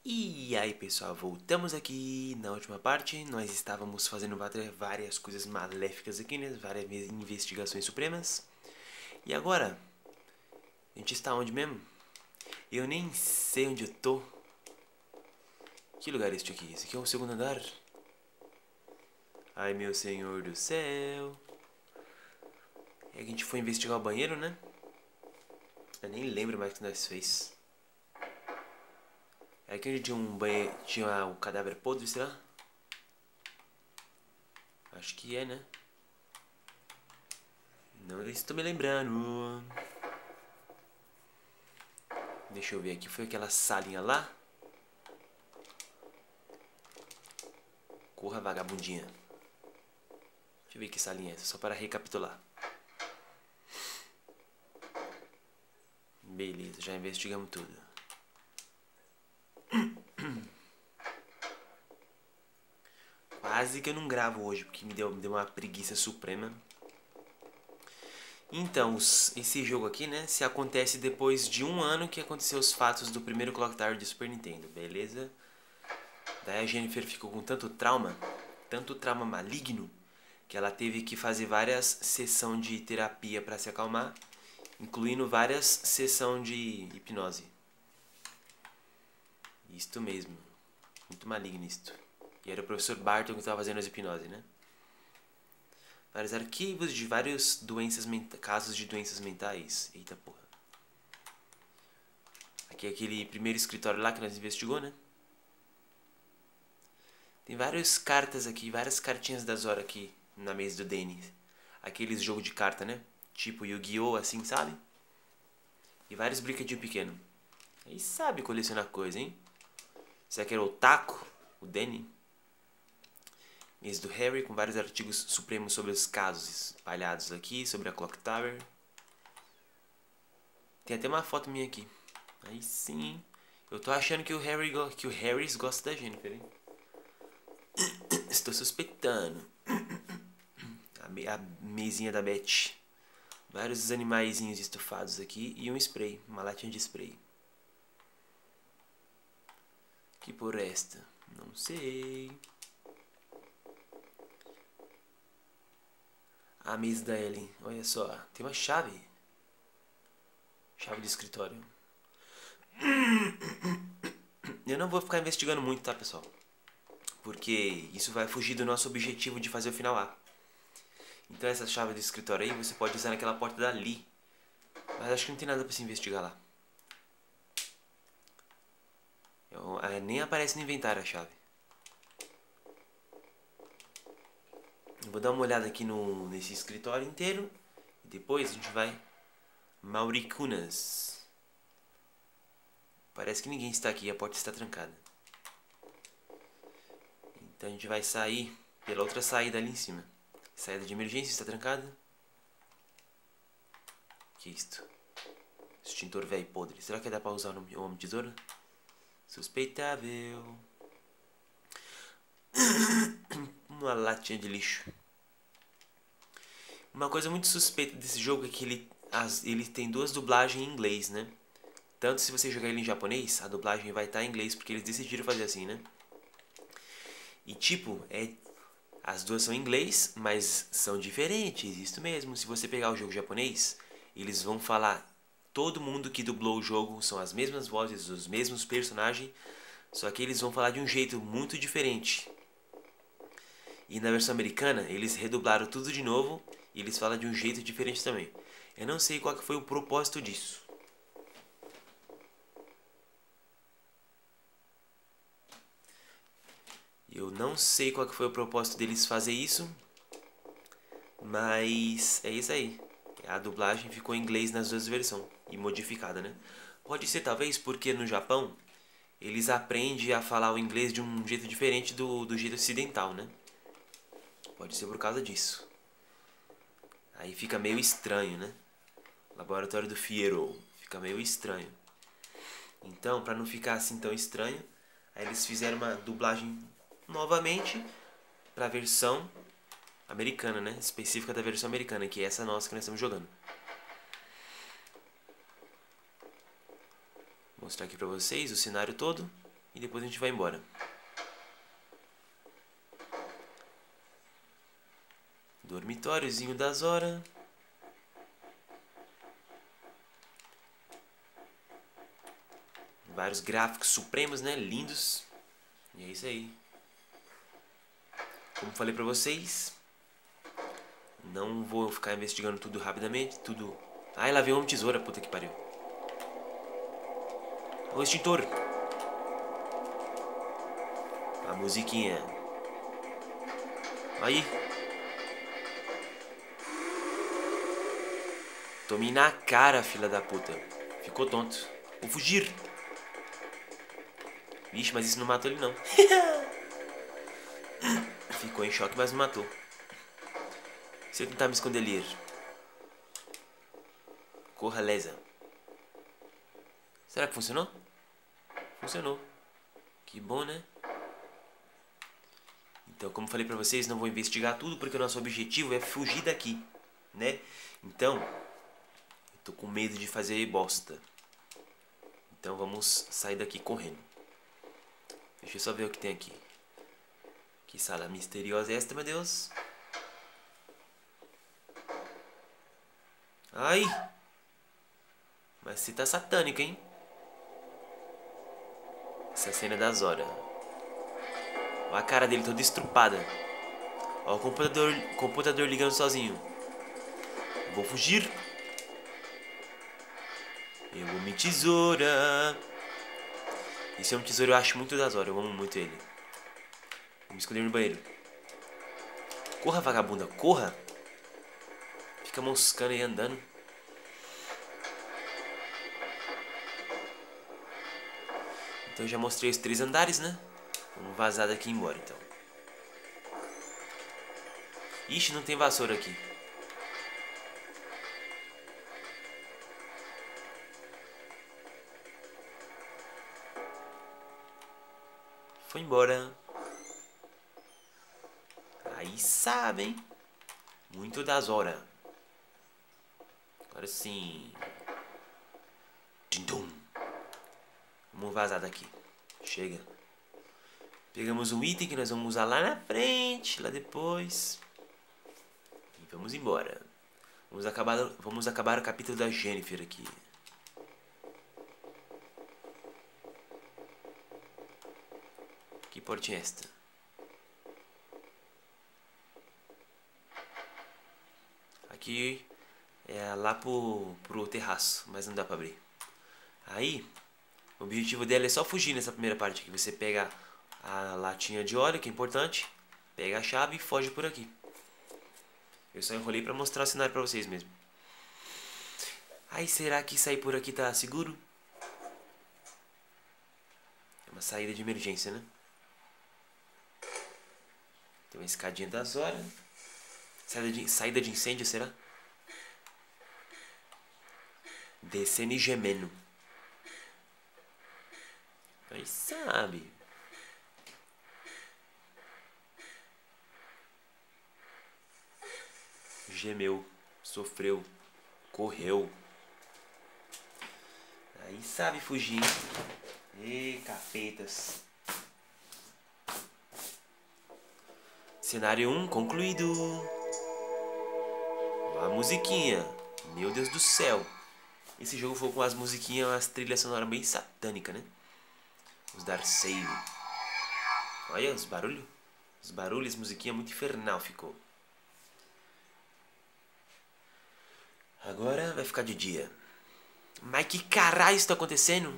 E aí pessoal, voltamos aqui na última parte. Nós estávamos fazendo várias coisas maléficas aqui, né? Várias investigações supremas. E agora, a gente está onde mesmo? Eu nem sei onde eu tô. Que lugar é este aqui? Esse aqui é o segundo andar? Ai meu senhor do céu. É que a gente foi investigar o banheiro, né? Eu nem lembro mais o que nós fez. É que onde tinha um banheiro, tinha um cadáver podre, será? Acho que é, né? Não estou me lembrando. Deixa eu ver aqui. Foi aquela salinha lá? Corra, vagabundinha. Deixa eu ver que salinha é essa, só para recapitular. Beleza, já investigamos tudo. Quase que eu não gravo hoje, porque me deu uma preguiça suprema. Então, esse jogo aqui, né, se acontece depois de um ano que aconteceu os fatos do primeiro Clock Tower de Super Nintendo, beleza? Daí a Jennifer ficou com tanto trauma maligno, que ela teve que fazer várias sessões de terapia para se acalmar, incluindo várias sessões de hipnose. Isto mesmo, muito maligno isto. E era o professor Barton que estava fazendo as hipnose, né? Vários arquivos de vários casos de doenças mentais. Eita porra. Aqui é aquele primeiro escritório lá que nós investigou, né? Tem várias cartas aqui, várias cartinhas da Zora aqui na mesa do Danny. Aqueles jogos de carta, né? Tipo Yu-Gi-Oh! Assim, sabe? E vários brinquedinhos pequenos. Aí sabe colecionar coisa, hein? Será que era o Taco? O Danny? Mesa do Harry com vários artigos supremos sobre os casos espalhados aqui, sobre a Clock Tower. Tem até uma foto minha aqui. Aí sim. Eu tô achando que o Harris gosta da Jennifer, hein? Estou suspeitando. A mesinha da Beth. Vários animaizinhos estufados aqui e um spray, uma latinha de spray. Que por esta? Não sei. A mesa da Ellen, olha só, tem uma chave. Chave de escritório. Eu não vou ficar investigando muito, tá, pessoal? Porque isso vai fugir do nosso objetivo de fazer o final A. Então essa chave do escritório aí você pode usar naquela porta dali. Mas acho que não tem nada pra se investigar lá. Nem aparece no inventário a chave. Eu vou dar uma olhada aqui nesse escritório inteiro. E depois a gente vai... Mauricunas. Parece que ninguém está aqui, a porta está trancada. Então a gente vai sair pela outra saída ali em cima. Saída de emergência está trancada. Que é isto? Extintor velho podre. Será que dá pra usar o homem tesoura? Suspeitável. Uma latinha de lixo. Uma coisa muito suspeita desse jogo é que ele tem duas dublagens em inglês, né? Tanto se você jogar ele em japonês, a dublagem vai estar em inglês, porque eles decidiram fazer assim, né? E tipo, as duas são em inglês, mas são diferentes, isso mesmo. Se você pegar o jogo japonês, eles vão falar... Todo mundo que dublou o jogo são as mesmas vozes, os mesmos personagens, só que eles vão falar de um jeito muito diferente. E na versão americana, eles redublaram tudo de novo e eles falam de um jeito diferente também. Eu não sei qual que foi o propósito disso. Eu não sei qual que foi o propósito deles fazer isso, mas é isso aí. A dublagem ficou em inglês nas duas versões e modificada, né? Pode ser talvez porque no Japão eles aprendem a falar o inglês de um jeito diferente do jeito ocidental, né? Pode ser por causa disso. Aí fica meio estranho, né? Laboratório do Fiero. Fica meio estranho. Então, pra não ficar assim tão estranho, aí eles fizeram uma dublagem novamente pra versão americana, né? Específica da versão americana, que é essa nossa que nós estamos jogando. Vou mostrar aqui pra vocês o cenário todo. e depois a gente vai embora. Dormitóriozinho da Zora. Vários gráficos supremos, né? Lindos. E é isso aí. Como falei pra vocês, não vou ficar investigando tudo rapidamente, tudo... Ai, lá veio uma tesoura, puta que pariu. O extintor. A musiquinha. Aí. Tome na cara, filha da puta. Ficou tonto. Vou fugir. Vixe, mas isso não matou ele não. Ficou em choque, mas não matou. Se eu tentar me esconder ali. Corra, lesa. Será que funcionou? Funcionou. Que bom, né? Então, como falei pra vocês, não vou investigar tudo porque o nosso objetivo é fugir daqui, né? Então, eu tô com medo de fazer bosta. Então vamos sair daqui correndo. Deixa eu só ver o que tem aqui. Que sala misteriosa é esta, meu Deus? Ai! Mas você tá satânica, hein? Essa cena é da Zora. Olha a cara dele toda estrupada. Olha o computador ligando sozinho. Vou fugir. Eu amo tesoura. Esse é um tesouro eu acho muito da Zora. Eu amo muito ele. Vou me esconder no banheiro. Corra, vagabunda, corra. Fica moscando aí andando. Então eu já mostrei os 3 andares, né? Vamos vazar daqui e ir embora então. Ixi, não tem vassoura aqui. Foi embora. Aí sabe, hein? Muito da Zora. Agora sim. Tindum. Vamos vazar daqui. Chega. Pegamos um item que nós vamos usar lá na frente, lá depois. E vamos embora. Vamos acabar o capítulo da Jennifer aqui. Que portinha é esta? Aqui é lá pro terraço, mas não dá pra abrir. Aí, o objetivo dela é só fugir nessa primeira parte aqui. Você pega a latinha de óleo, que é importante. Pega a chave e foge por aqui. Eu só enrolei pra mostrar o cenário pra vocês mesmo. Ai, será que sair por aqui tá seguro? É uma saída de emergência, né? Tem uma escadinha da Zora. Saída de incêndio, será? Descendo e gemendo. Aí sabe. Gemeu, sofreu, correu. Aí sabe fugir. Ê, capetas. Cenário 1 concluído. A musiquinha. Meu Deus do céu. Esse jogo foi com as musiquinhas, as trilhas sonoras bem satânicas, né? Os Dark Save. Olha os barulhos. Os barulhos, musiquinha muito infernal ficou. Agora vai ficar de dia. Mas que caralho está acontecendo?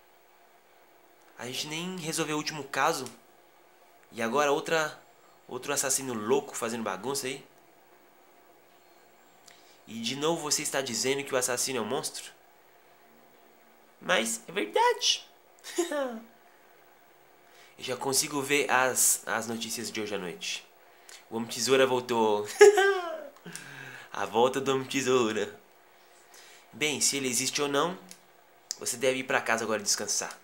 A gente nem resolveu o último caso. E agora outro assassino louco fazendo bagunça aí. E de novo você está dizendo que o assassino é um monstro? Mas é verdade. Eu já consigo ver as notícias de hoje à noite. O Homem Tesoura voltou. A volta do Homem Tesoura. Bem, se ele existe ou não, você deve ir pra casa agora descansar.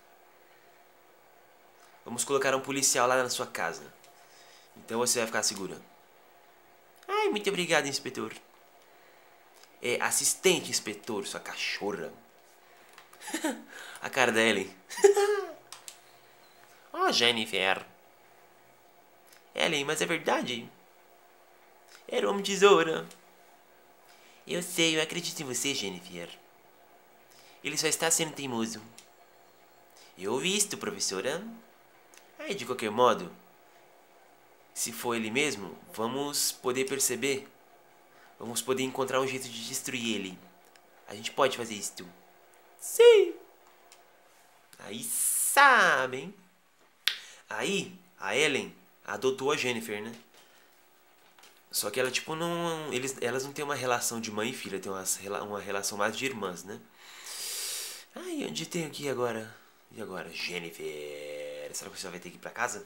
Vamos colocar um policial lá na sua casa. Então você vai ficar segura. Ai, muito obrigado, inspetor. É assistente inspetor, sua cachorra. A cara da Ellen. Oh, Jennifer. Ellen, mas é verdade? Era o Homem-Tesoura. Eu sei, eu acredito em você, Jennifer. Ele só está sendo teimoso. Eu ouvi isto, professora. Aí, de qualquer modo, se for ele mesmo, vamos poder perceber. Vamos poder encontrar um jeito de destruir ele. A gente pode fazer isto. Sim. Aí sabem. Aí, a Ellen adotou a Jennifer, né? Só que ela, tipo, não... elas não têm uma relação de mãe e filha. Tem uma relação mais de irmãs, né? Ai, onde tenho que ir agora? E agora? Jennifer. Será que você vai ter que ir pra casa?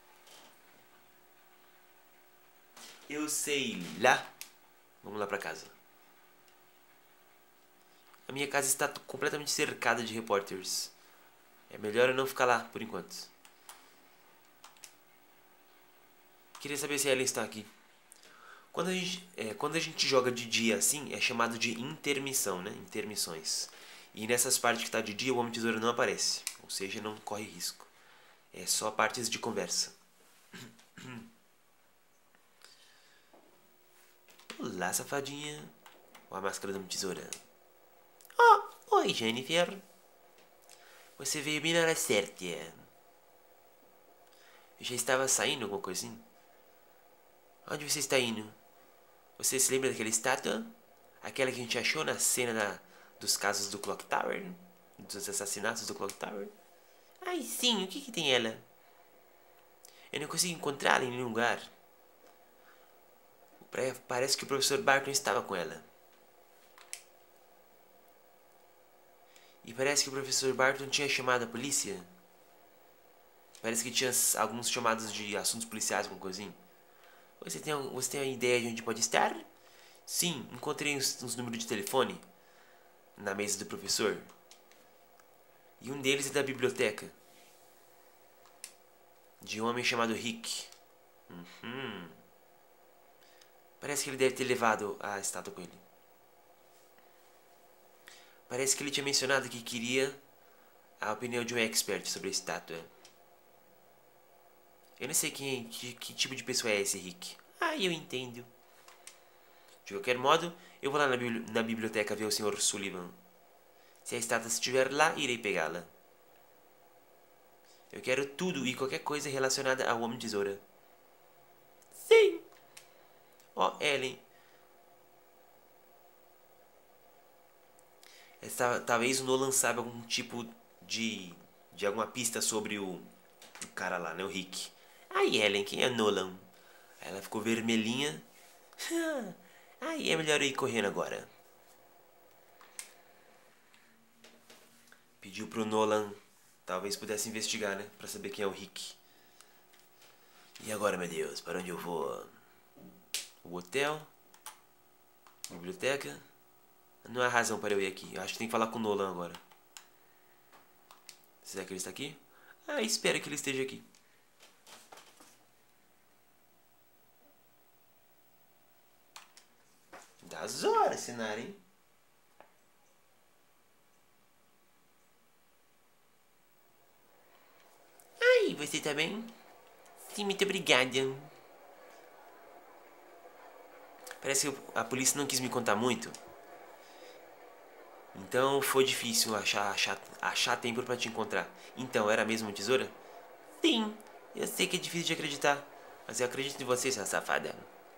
Eu sei lá. Vamos lá pra casa. A minha casa está completamente cercada de repórteres. É melhor eu não ficar lá, por enquanto. Queria saber se a Ellen está aqui. Quando a gente joga de dia assim, é chamado de intermissão, né? Intermissões. E nessas partes que está de dia, o Homem-Tesoura não aparece. Ou seja, não corre risco. É só partes de conversa. Olá, safadinha. Ó a máscara do Homem-Tesoura. Oh, oi, Jennifer. Você veio bem na hora certa. Eu já estava saindo, alguma coisa assim? Onde você está indo? Você se lembra daquela estátua? Aquela que a gente achou na cena dos casos do Clock Tower? Dos assassinatos do Clock Tower? Ai, sim, o que tem ela? Eu não consigo encontrá-la em nenhum lugar. Parece que o professor Barton estava com ela. E parece que o professor Barton tinha chamado a polícia. Parece que tinha alguns chamados de assuntos policiais, alguma coisinha. Você tem uma ideia de onde pode estar? Sim, encontrei uns números de telefone na mesa do professor. E um deles é da biblioteca. De um homem chamado Rick. Parece que ele deve ter levado a estátua com ele. Parece que ele tinha mencionado que queria a opinião de um expert sobre a estátua. Eu não sei que tipo de pessoa é esse Rick. Ah, eu entendo. De qualquer modo, eu vou lá na biblioteca ver o Sr. Sullivan. Se a estátua estiver lá, irei pegá-la. Eu quero tudo e qualquer coisa relacionada ao Homem-Tesoura. Sim. Ó, Ellen. Talvez o Nolan saiba algum tipo de alguma pista sobre o cara lá, né? O Rick. Ai, Ellen, quem é Nolan? Aí ela ficou vermelhinha. Ai, é melhor eu ir correndo agora. Pediu pro Nolan talvez pudesse investigar, né? Pra saber quem é o Rick. E agora, meu Deus, para onde eu vou? O hotel? Biblioteca? Não há razão para eu ir aqui. Eu acho que tem que falar com o Nolan agora. Será que ele está aqui? Ah, espero que ele esteja aqui. Das horas, cenário, hein? Ai, você tá bem? Sim, muito obrigada. Parece que a polícia não quis me contar muito. Então foi difícil achar tempo pra te encontrar. Então, era mesmo uma tesoura? Sim, eu sei que é difícil de acreditar. Mas eu acredito em você, sua safada.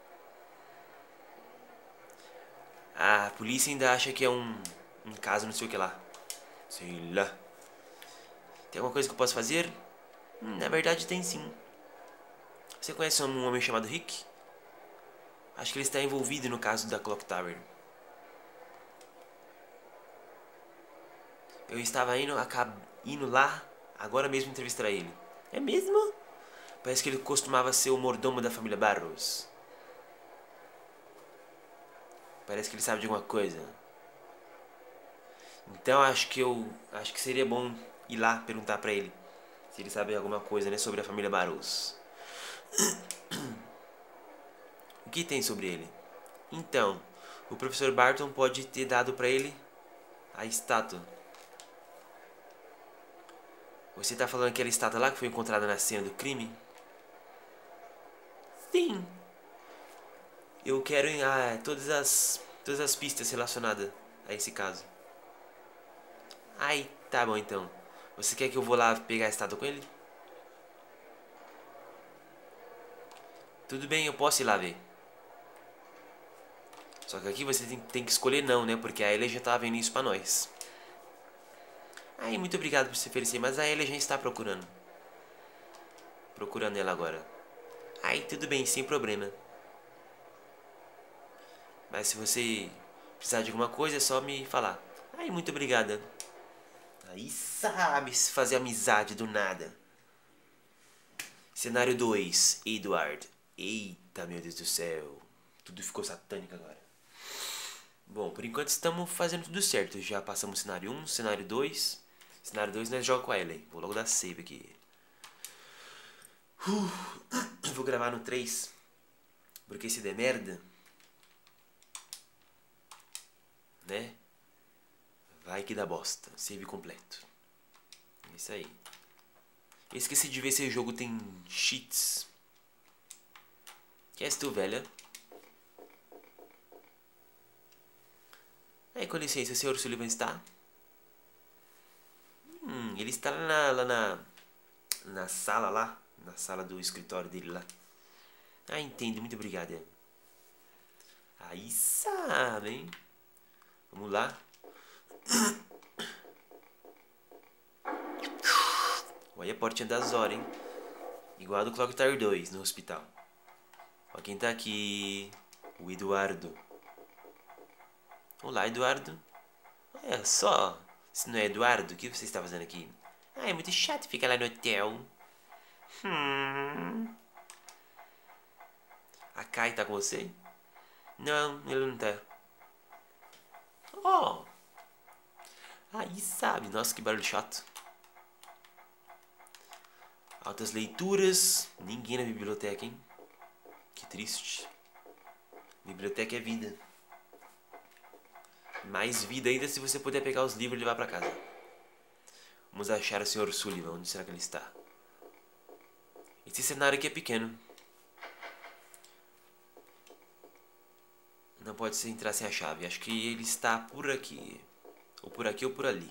A polícia ainda acha que é um caso não sei o que lá. Sei lá. Tem alguma coisa que eu posso fazer? Na verdade tem sim. Você conhece um homem chamado Rick? Acho que ele está envolvido no caso da Clock Tower. Eu estava indo lá agora mesmo entrevistar ele. É mesmo? Parece que ele costumava ser o mordomo da família Barros. Parece que ele sabe de alguma coisa. Então acho que seria bom ir lá perguntar pra ele se ele sabe alguma coisa, né, sobre a família Barros. O que tem sobre ele? Então, o professor Barton pode ter dado pra ele a estátua. Você tá falando aquela estátua lá que foi encontrada na cena do crime? Sim. Eu quero todas as pistas relacionadas a esse caso. Ai, tá bom então. Você quer que eu vou lá pegar a estátua com ele? Tudo bem, eu posso ir lá ver. Só que aqui você tem que escolher não, né? Porque a Ellie já tava vendo isso pra nós. Ai, muito obrigado por se oferecer, mas a Ellie já está procurando. Procurando ela agora. Ai, tudo bem, sem problema. Mas se você precisar de alguma coisa, é só me falar. Ai, muito obrigada. Aí sabe se fazer amizade do nada. Cenário 2, Edward. Eita, meu Deus do céu. Tudo ficou satânico agora. Bom, por enquanto estamos fazendo tudo certo. Já passamos o cenário 1, cenário 2. Cenário 2 nós jogamos com a Ellen. Vou logo dar save aqui. Vou gravar no 3. Porque se der merda, né? Vai que dá bosta. Save completo. É isso aí. Eu esqueci de ver se o jogo tem cheats. Que és tu, velha? Aí, com licença, o senhor Sullivan está? Ele está na sala lá. Na sala do escritório dele lá. Ah, entendo. Muito obrigado. Aí sabe, hein? Vamos lá. Olha a portinha das horas, hein? Igual a do Clock Tower 2 no hospital. Ó quem tá aqui. O Eduardo. Olá, Eduardo. Olha só. Se não é Eduardo, o que você está fazendo aqui? Ah, é muito chato ficar lá no hotel. A Kai tá com você? Não, ele não tá. Oh! Aí sabe. Nossa, que barulho chato. Altas leituras. Ninguém na biblioteca, hein? Que triste. Biblioteca é vida. Mais vida ainda se você puder pegar os livros e levar pra casa. Vamos achar o Sr. Sullivan. Onde será que ele está? Esse cenário aqui é pequeno. Não pode se entrar sem a chave. Acho que ele está por aqui. Ou por aqui ou por ali.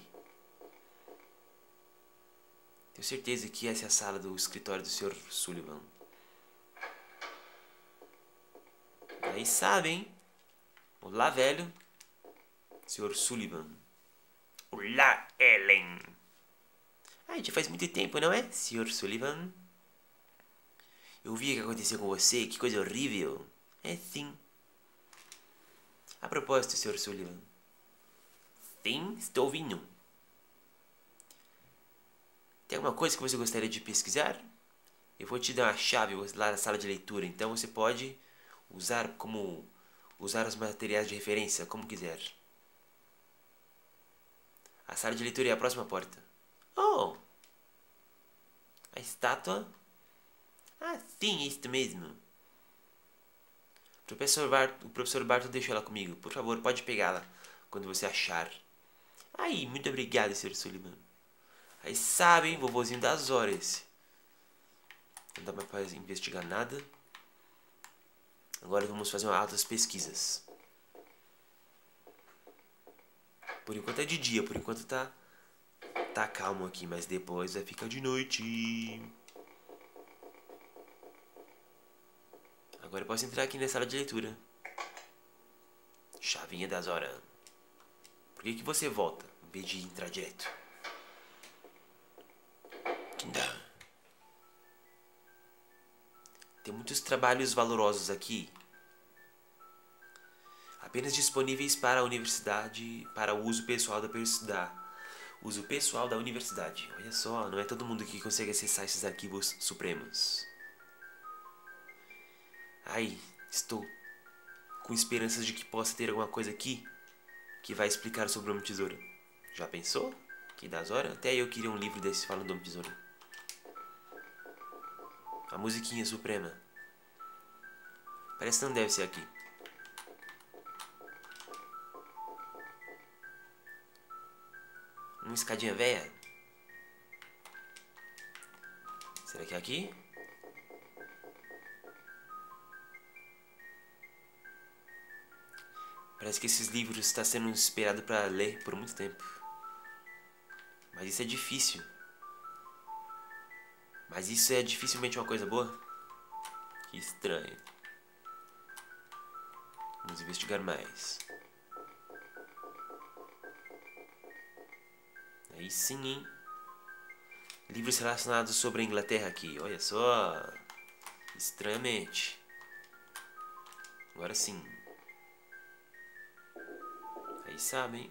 Tenho certeza que essa é a sala do escritório do Sr. Sullivan. Aí sabe, hein? Olá, velho. Sr. Sullivan. Olá, Ellen. Ai, já faz muito tempo, não é, Sr. Sullivan? Eu vi o que aconteceu com você. Que coisa horrível. É sim. A propósito, Sr. Sullivan. Sim, estou ouvindo. Tem alguma coisa que você gostaria de pesquisar? Eu vou te dar uma chave lá na sala de leitura, então você pode usar os materiais de referência como quiser. A sala de leitura é a próxima porta. Oh! A estátua? Ah, sim, é isso mesmo. O professor Barton deixou ela comigo. Por favor, pode pegá-la quando você achar. Aí, muito obrigado, Sr. Sullivan. Aí sabem, vovozinho das horas. Não dá mais pra investigar nada. Agora vamos fazer altas pesquisas. Por enquanto é de dia, por enquanto tá calmo aqui, mas depois vai ficar de noite. Agora eu posso entrar aqui na sala de leitura. Chavinha das horas. Por que você volta em vez de entrar direto? Tem muitos trabalhos valorosos aqui. Apenas disponíveis para a universidade, para o uso pessoal uso pessoal da universidade. Olha só, não é todo mundo que consegue acessar esses arquivos supremos. Ai, estou com esperanças de que possa ter alguma coisa aqui que vai explicar sobre o Homem Tesouro. Já pensou? Que das horas? Até eu queria um livro desse falando do Homem Tesouro. A musiquinha suprema. Parece que não deve ser aqui. Uma escadinha velha? Será que é aqui? Parece que esses livros estão sendo esperados para ler por muito tempo. Mas isso é difícil. Mas isso é dificilmente uma coisa boa? Que estranho. Vamos investigar mais. Aí sim, hein? Livros relacionados sobre a Inglaterra aqui. Olha só. Estranhamente. Agora sim. Aí sabem.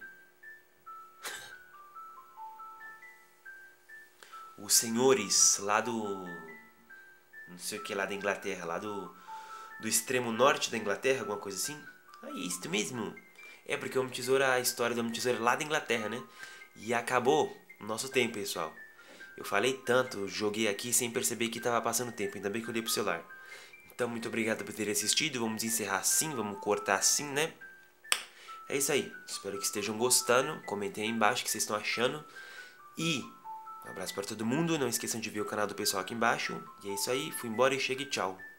Os senhores lá do... Não sei o que lá da Inglaterra. Lá do extremo norte da Inglaterra. Alguma coisa assim. Ah, é isso mesmo. É porque o Homem Tesouro, a história do Homem Tesouro lá da Inglaterra, né? E acabou o nosso tempo, pessoal. Eu falei tanto, joguei aqui sem perceber que estava passando tempo. Ainda bem que eu olhei pro celular. Então, muito obrigado por ter assistido. Vamos encerrar assim, vamos cortar assim, né? É isso aí. Espero que estejam gostando. Comentem aí embaixo o que vocês estão achando. E um abraço para todo mundo. Não esqueçam de ver o canal do pessoal aqui embaixo. E é isso aí. Fui embora e chegue. Tchau.